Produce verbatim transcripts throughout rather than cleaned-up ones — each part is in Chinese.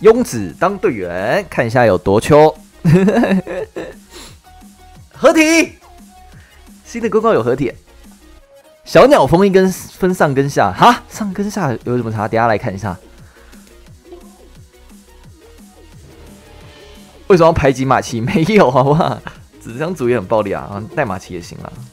庸子当队员，看一下有多秋。合体，新的公告有合体。小鸟分一根分上跟下，哈，上跟下有什么差？等一下来看一下。为什么要排挤马奇？没有，好不好？纸箱组也很暴力啊，带马奇也行啦。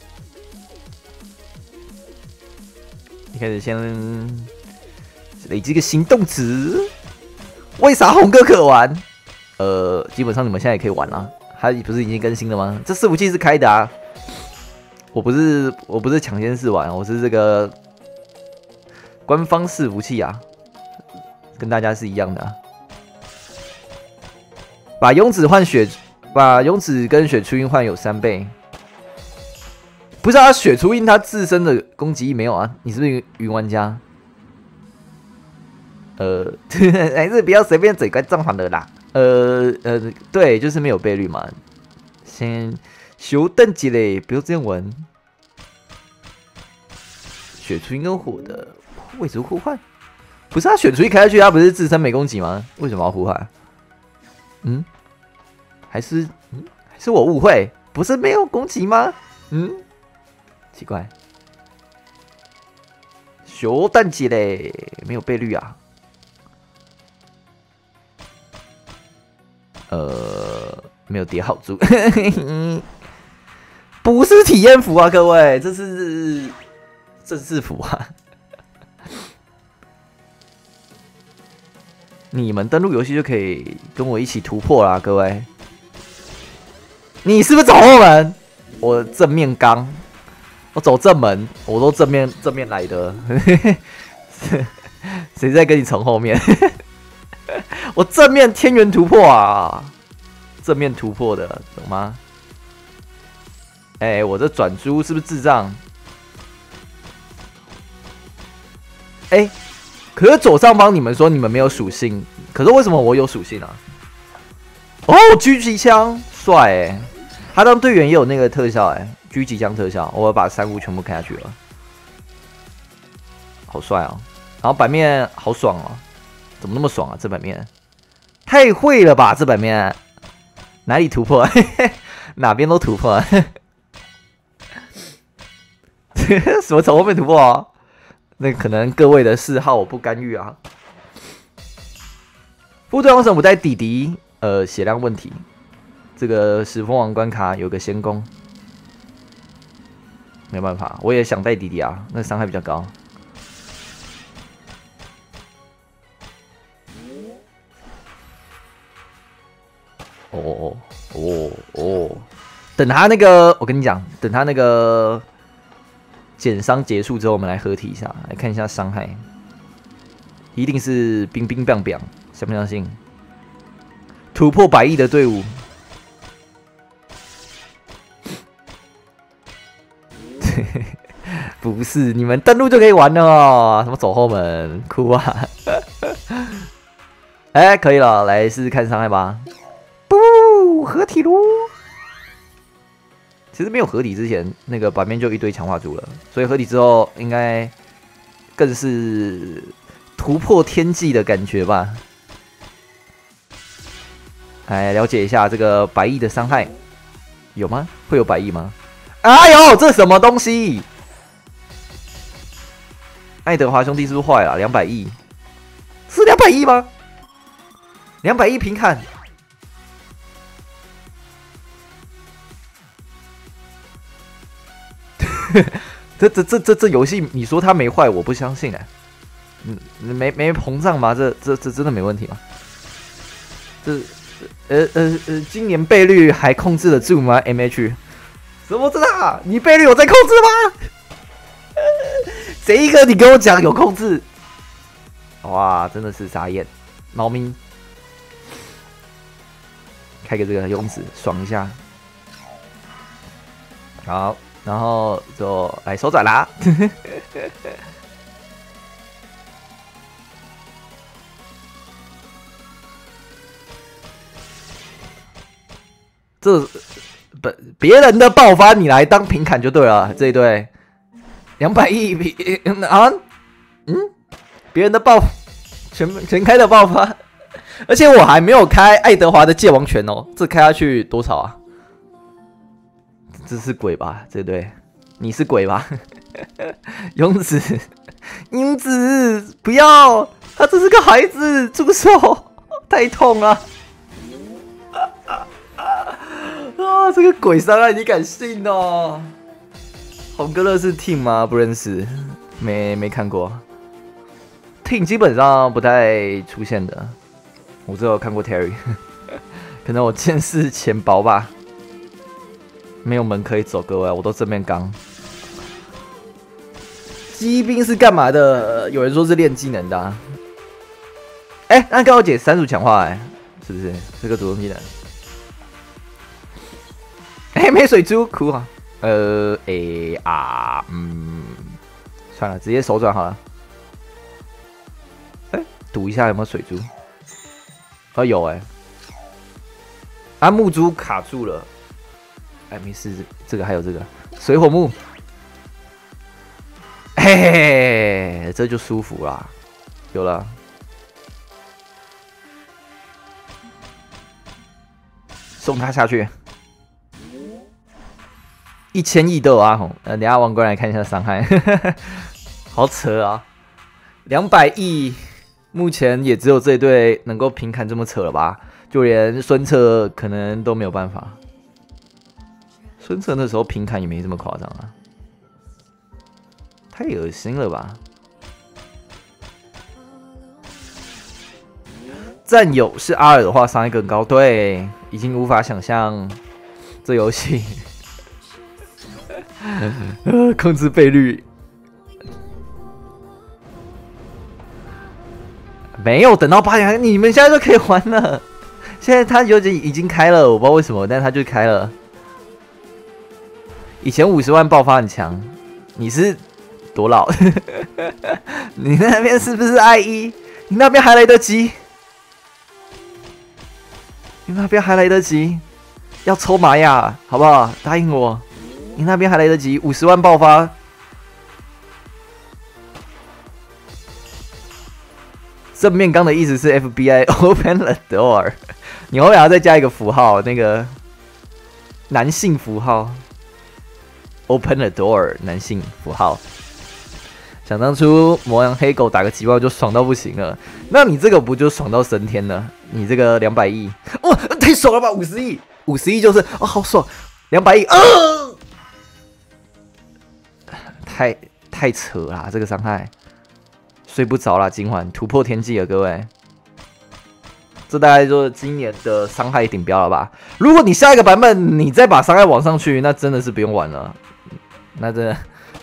一开始先累积个行动值。为啥红哥可玩？呃，基本上你们现在也可以玩啦。它不是已经更新了吗？这伺服器是开的啊。我不是我不是抢先试玩，我是这个官方伺服器啊，跟大家是一样的啊。把庸子换血，把庸子跟血初音换有三倍。不是啊，血初音它自身的攻击力没有啊？你是不是云玩家？呃，还是不要随便嘴怪正反的啦。呃呃，对，就是没有倍率嘛。先修等级嘞，不要这样玩。血初音跟火的位置互换，不是啊？血初音开下去，它不是自身没攻击吗？为什么要互换？嗯，还是嗯，还是我误会？不是没有攻击吗？嗯，奇怪。修等级嘞，没有倍率啊。呃，没有叠好珠，不是体验服啊，各位，这是正式服啊。你们登录游戏就可以跟我一起突破啦，各位。你是不是走后门？我正面刚，我走正门，我都正面正面来的。谁在跟你从后面？我正面天元突破啊！正面突破的，懂吗？哎、欸，我这转珠是不是智障？哎、欸，可是左上方你们说你们没有属性，可是为什么我有属性啊？哦，狙击枪帅哎！他当队员也有那个特效哎、欸，狙击枪特效，我把三五全部开下去了，好帅哦！然后版面好爽哦，怎么那么爽啊？这版面太会了吧！这版面哪里突破？哪边都突破。什么从后面突破啊？那可能各位的嗜好我不干预啊。副队为什么不带弟弟？呃，血量问题。这个石峰王关卡有个先攻，没办法，我也想带弟弟啊，那伤害比较高。哦哦哦哦！等他那个，我跟你讲，等他那个减伤结束之后，我们来合体一下，来看一下伤害，一定是冰冰冰冰，相不相信？突破百亿的队伍，不是你们登录就可以玩了哦？什么走后门，哭啊！哎、欸，可以了，来试试看伤害吧。不，合体喽！其实没有合体之前，那个版面就一堆强化珠了，所以合体之后应该更是突破天际的感觉吧。来了解一下这个百亿的伤害，有吗？会有百亿吗？哎呦，这什么东西？爱德华兄弟是不是坏了？两百亿，是两百亿吗？两百亿平砍。这这这这这游戏，你说它没坏，我不相信哎、欸。嗯，没没膨胀吗？这这这真的没问题吗？这呃呃呃，今年倍率还控制得住吗 ？M H， 什么真的、啊？你倍率有在控制吗？谁一个你跟我讲有控制？哇，真的是傻眼！猫咪，开个这个庸子爽一下，好。然后就来手转啦，这不别人的爆发你来当平砍就对了，这一队两百亿啊，嗯，别人的爆全全开的爆发， 而且我还没有开爱德华的界王拳哦，这开下去多少啊？这是鬼吧？这对，你是鬼吧？勇子，英子，不要，他只是个孩子，住手！太痛了！啊，这个鬼伤害你敢信哦？红哥乐是 Team 吗？不认识，没没看过。Team 基本上不太出现的，我只有看过 Terry， 可能我见识浅薄吧。没有门可以走，各位，我都正面刚。机兵是干嘛的？有人说是练技能的、啊。哎、欸，那跟我姐三组强化、欸，哎，是不是？这个主动技能。哎、欸，没水珠，哭啊！呃，哎、欸、啊，嗯，算了，直接手转好了。哎、欸，赌一下有没有水珠？哦，有哎、欸。啊，木珠卡住了。哎，没事，这个还有这个水火木，嘿嘿嘿，这就舒服啦，有了，送他下去，一千亿都有阿红，呃，等一下王冠来看一下伤害，好扯啊，两百亿，目前也只有这一队能够平砍这么扯了吧？就连孙策可能都没有办法。孙策那时候平砍也没这么夸张啊，太恶心了吧！战友是阿尔的话，伤害更高。对，已经无法想象这游戏控制倍率没有等到八点，你们现在就可以玩了。现在他有点已经开了，我不知道为什么，但是他就开了。以前五十万爆发很强，你是多老？你那边是不是 I 一？你那边还来得及，你那边还来得及，要抽玛雅好不好？答应我，你那边还来得及，五十万爆发。正面刚的意思是 F B I open the door， 你后面还要再加一个符号，那个男性符号。Open the door， 男性符号。想当初魔羊黑狗打个几万就爽到不行了，那你这个不就爽到升天了？你这个两百亿，哇，太爽了吧！五十亿，五十亿就是哦，好爽，两百亿，呃，太太扯啦，这个伤害，睡不着啦，金环突破天际了，各位。这大概就是今年的伤害顶标了吧？如果你下一个版本你再把伤害往上去，那真的是不用玩了。那真的，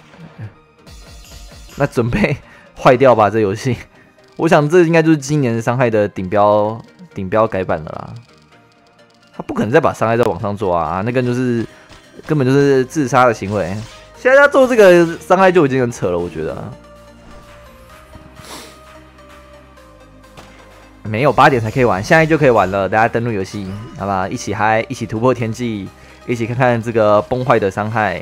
那准备坏掉吧这游戏。我想这应该就是今年伤害的顶标顶标改版了啦。他不可能再把伤害再往上做啊，那个就是根本就是自杀的行为。现在他做这个伤害就已经很扯了，我觉得。没有八点才可以玩，现在就可以玩了。大家登录游戏，好吧，一起嗨，一起突破天际，一起看看这个崩坏的伤害。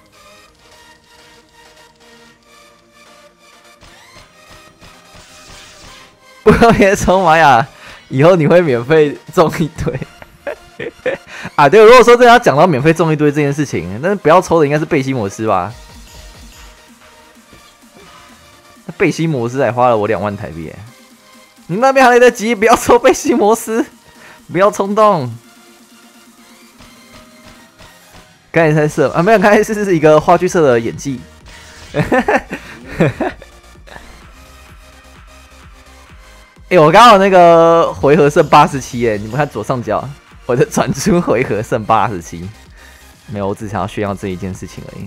不要别抽玛雅，以后你会免费中一堆啊！对，如果说真的要讲到免费中一堆这件事情，那不要抽的应该是贝西摩斯吧？那贝西摩斯还花了我两万台币耶。你那边还来得及，不要抽贝西摩斯，不要冲动。刚才在射啊，没有，刚才是一个话剧社的演技。哎、欸，我刚好那个回合剩八十七，哎，你们看左上角，我的转出回合剩八十七。没有，我只想要炫耀这一件事情而已。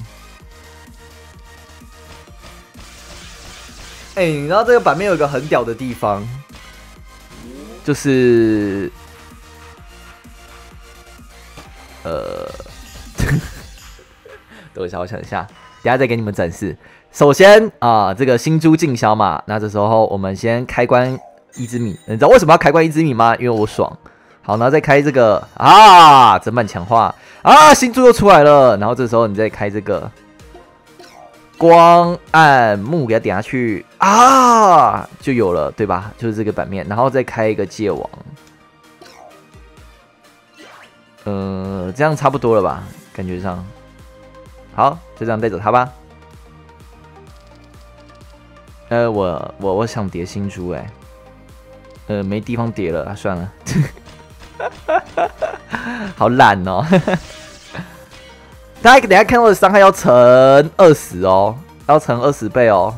哎、欸，你知道这个版面有一个很屌的地方，就是呃，等一下，我想一下，等一下再给你们展示。首先啊，这个新珠进销嘛，那这时候我们先开关一只米，你知道为什么要开关一只米吗？因为我爽。好，然后再开这个啊，整版强化啊，新珠又出来了。然后这时候你再开这个光按木给它点下去啊，就有了，对吧？就是这个版面，然后再开一个界王，呃，这样差不多了吧？感觉上，好，就这样带走它吧。呃，我我我想叠新珠，哎，呃，没地方叠了，算了，好懒哦。大家等一下看到的伤害要乘二十哦，要乘二十倍哦。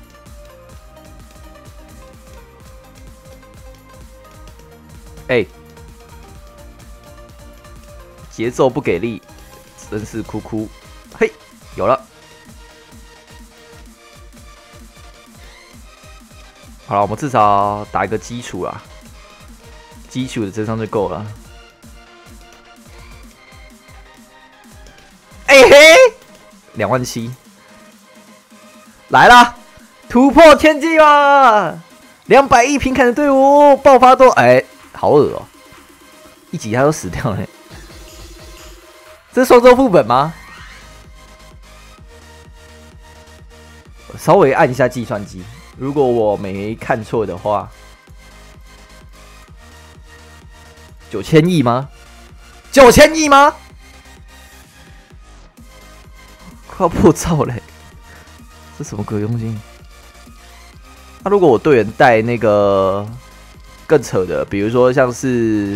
哎、欸，节奏不给力，真是哭哭。嘿，有了。好了，我们至少打一个基础啦，基础的智商就够了。哎、欸、嘿，两万七，来啦，突破天际吧！两百亿平砍的队伍爆发多，哎、欸，好恶哦、喔，一集他都死掉了、欸。这是双周副本吗？我稍微按一下计算机，如果我没看错的话，九千亿吗？九千亿吗？快要破兆嘞、欸！这什么鬼东西？那、啊、如果我队员带那个更扯的，比如说像是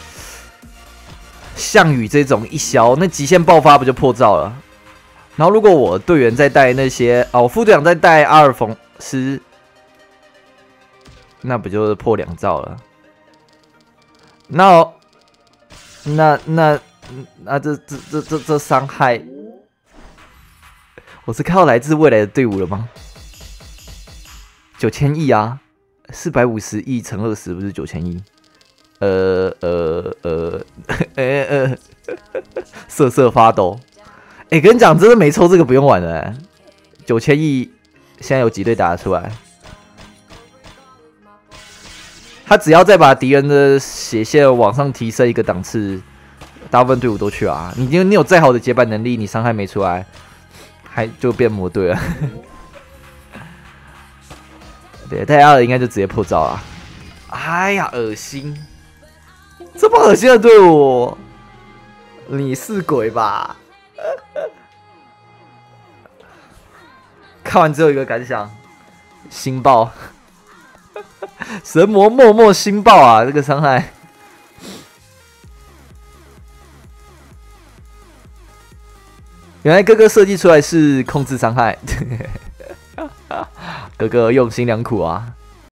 项羽这种一消，那极限爆发不就破兆了？然后如果我队员再带那些哦，副队长再带阿尔冯斯，那不就是破两兆了？那那那那这这这这这伤害，我是看到来自未来的队伍了吗？九千亿啊，四百五十亿乘二十不是九千亿？呃呃呃呃呃，瑟瑟发抖。哎、欸，跟你讲，真的没抽这个不用玩了、欸。九千亿，现在有几队打得出来？他只要再把敌人的血线往上提升一个档次，大部分队伍都去啊。你你有再好的接板能力，你伤害没出来，还就变魔队了。对，戴亚尔应该就直接破招了。哎呀，恶心！这么恶心的队伍，你是鬼吧？看完之后一个感想，星爆，神魔默默星爆啊！这个伤害，原来哥哥设计出来是控制伤害，哥哥用心良苦啊。